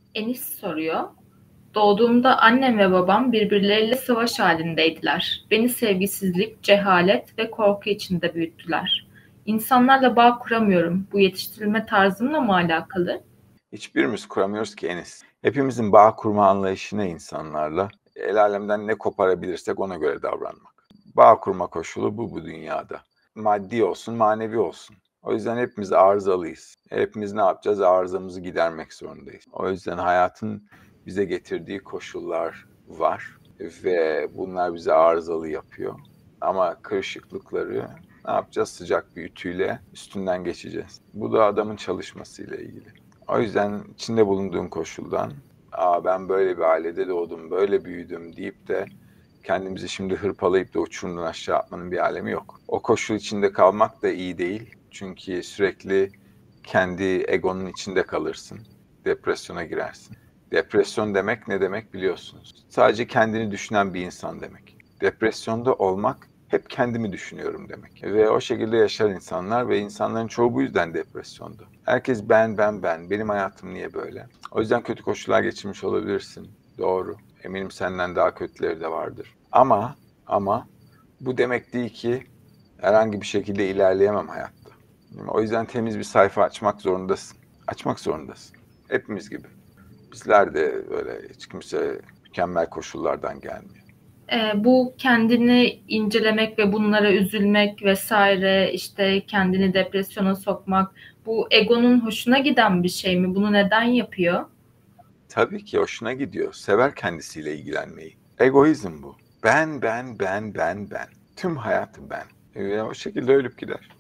Enis soruyor. Doğduğumda annem ve babam birbirleriyle savaş halindeydiler. Beni sevgisizlik, cehalet ve korku içinde büyüttüler. İnsanlarla bağ kuramıyorum. Bu yetiştirilme tarzımla mı alakalı? Hiçbirimiz kuramıyoruz ki Enis. Hepimizin bağ kurma anlayışı ne insanlarla? El alemden ne koparabilirsek ona göre davranmak. Bağ kurma koşulu bu dünyada. Maddi olsun, manevi olsun. O yüzden hepimiz arızalıyız. Hepimiz ne yapacağız? Arızamızı gidermek zorundayız. O yüzden hayatın bize getirdiği koşullar var ve bunlar bizi arızalı yapıyor. Ama kırışıklıkları ne yapacağız? Sıcak bir ütüyle üstünden geçeceğiz. Bu da adamın çalışmasıyla ilgili. O yüzden içinde bulunduğun koşuldan, ben böyle bir ailede doğdum, böyle büyüdüm deyip de kendimizi şimdi hırpalayıp da uçurumdan aşağı atmanın bir alemi yok. O koşul içinde kalmak da iyi değil. Çünkü sürekli kendi egonun içinde kalırsın. Depresyona girersin. Depresyon demek ne demek biliyorsunuz. Sadece kendini düşünen bir insan demek. Depresyonda olmak hep kendimi düşünüyorum demek. Ve o şekilde yaşar insanlar ve insanların çoğu bu yüzden depresyonda. Herkes ben. Benim hayatım niye böyle? O yüzden kötü koşullar geçirmiş olabilirsin. Doğru. Eminim senden daha kötüleri de vardır. Ama bu demek değil ki herhangi bir şekilde ilerleyemem hayatta. O yüzden temiz bir sayfa açmak zorundasın. Açmak zorundasın. Hepimiz gibi. Bizler de öyle hiç kimse mükemmel koşullardan gelmiyor. Bu kendini incelemek ve bunlara üzülmek vesaire, işte kendini depresyona sokmak, bu egonun hoşuna giden bir şey mi? Bunu neden yapıyor? Tabii ki hoşuna gidiyor. Sever kendisiyle ilgilenmeyi. Egoizm bu. Ben. Tüm hayatım ben. Ve o şekilde ölüp gider.